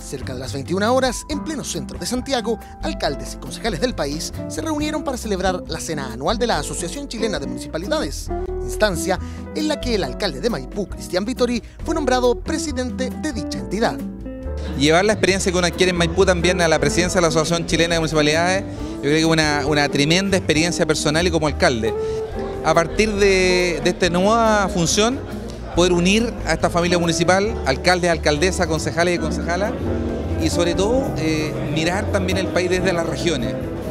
Cerca de las 21 horas, en pleno centro de Santiago, alcaldes y concejales del país se reunieron para celebrar la cena anual de la Asociación Chilena de Municipalidades, instancia en la que el alcalde de Maipú, Cristian Vittori, fue nombrado presidente de dicha entidad. Llevar la experiencia que uno adquiere en Maipú también a la presidencia de la Asociación Chilena de Municipalidades, yo creo que es una tremenda experiencia personal y como alcalde. A partir de esta nueva función, poder unir a esta familia municipal, alcaldes, alcaldesas, concejales y concejalas, y sobre todo mirar también el país desde las regiones,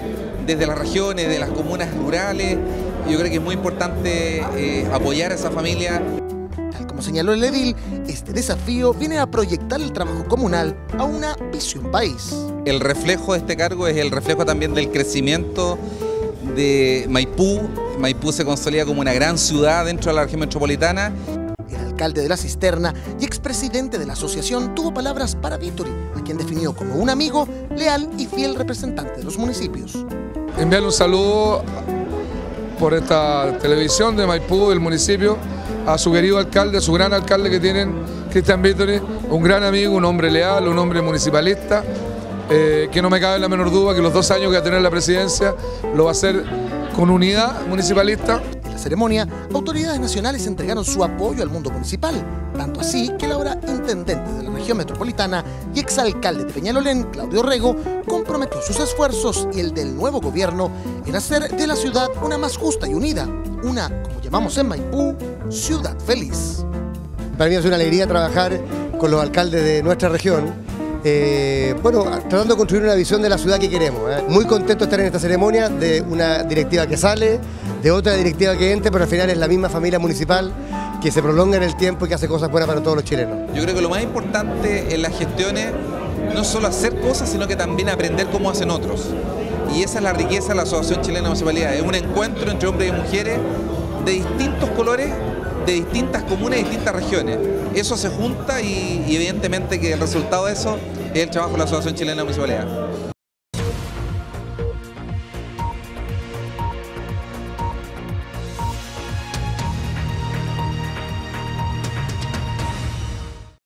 de las comunas rurales. Yo creo que es muy importante apoyar a esa familia. Tal como señaló el edil, este desafío viene a proyectar el trabajo comunal a una visión país. El reflejo de este cargo es el reflejo también del crecimiento de Maipú. Maipú se consolida como una gran ciudad dentro de la región metropolitana. El alcalde de La Cisterna y expresidente de la asociación tuvo palabras para Vittori, a quien definió como un amigo, leal y fiel representante de los municipios. Enviarle un saludo por esta televisión de Maipú, del municipio, a su querido alcalde, a su gran alcalde que tienen, Cristian Vittori, un gran amigo, un hombre leal, un hombre municipalista, que no me cabe la menor duda que los 2 años que va a tener la presidencia lo va a hacer con unidad municipalista. En la ceremonia, autoridades nacionales entregaron su apoyo al mundo municipal, tanto así que el ahora intendente de la región metropolitana y exalcalde de Peñalolén, Claudio Rego, comprometió sus esfuerzos y el del nuevo gobierno en hacer de la ciudad una más justa y unida, una, como llamamos en Maipú, ciudad feliz. Para mí es una alegría trabajar con los alcaldes de nuestra región, tratando de construir una visión de la ciudad que queremos. Muy contento de estar en esta ceremonia, de una directiva que sale, de otra directiva que entre, pero al final es la misma familia municipal que se prolonga en el tiempo y que hace cosas buenas para todos los chilenos. Yo creo que lo más importante en las gestiones no es solo hacer cosas, sino que también aprender cómo hacen otros. Y esa es la riqueza de la Asociación Chilena de Municipalidades. Es un encuentro entre hombres y mujeres de distintos colores, de distintas comunas y distintas regiones. Eso se junta y evidentemente que el resultado de eso es el trabajo de la Asociación Chilena de Municipalidades.